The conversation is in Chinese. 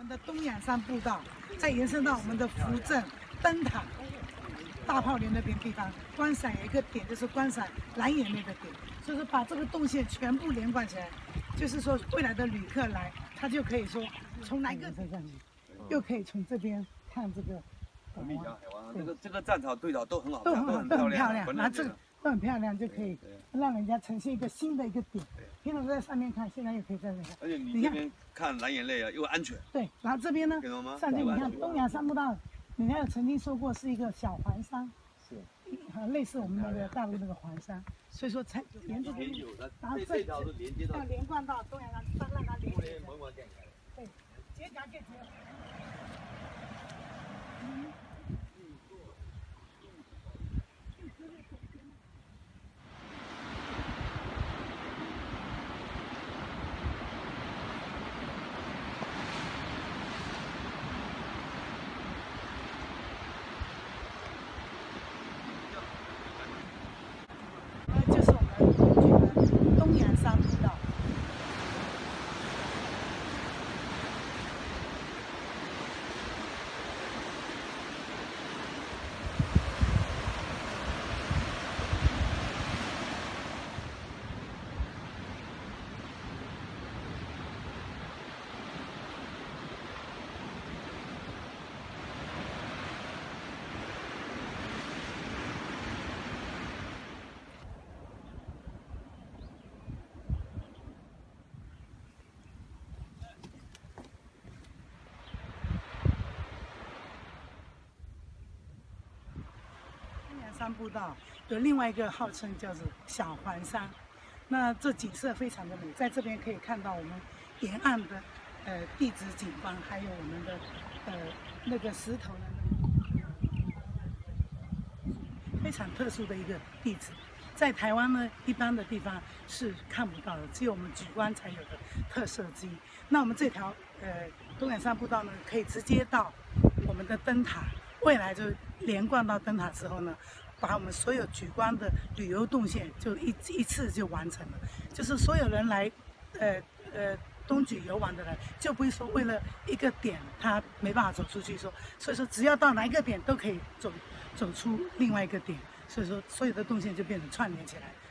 们的东雅山步道，再延伸到我们的福镇灯塔、大炮连那边地方，观赏有一个点就是观赏蓝眼泪的点，所以说把这个动线全部连贯起来，就是说未来的旅客来，他就可以说从哪个车上去，又可以从这边看这个。 丽江海湾，这个战草对草都很好看， 都很漂亮， 然后这个都很漂亮，就可以让人家呈现一个新的一个点。平常在上面看，现在又可以在这看。 而且你这边看蓝眼泪啊，又安全。 对，然后这边呢，上去你看东雅山步道，人家有曾经说过是一个小环山，是，类似我们那个大陆那个环山，所以说才沿着这里，然后这条是连接到，要连贯到东雅山，让它连接。对，结痂可以结。 就是我们东雅山步道。山步道有另外一个号称叫做小环山，那这景色非常的美，在这边可以看到我们沿岸的地质景观，还有我们的那个石头的非常特殊的一个地质，在台湾呢一般的地方是看不到的，只有我们莒光才有的特色之一。那我们这条东雅山步道呢，可以直接到我们的灯塔，未来就连贯到灯塔之后呢。 把我们所有莒光的旅游动线就一次就完成了，就是所有人来，东莒游玩的人就不会说为了一个点他没办法走出去所以说只要到哪一个点都可以走出另外一个点，所以说所有的动线就变成串联起来。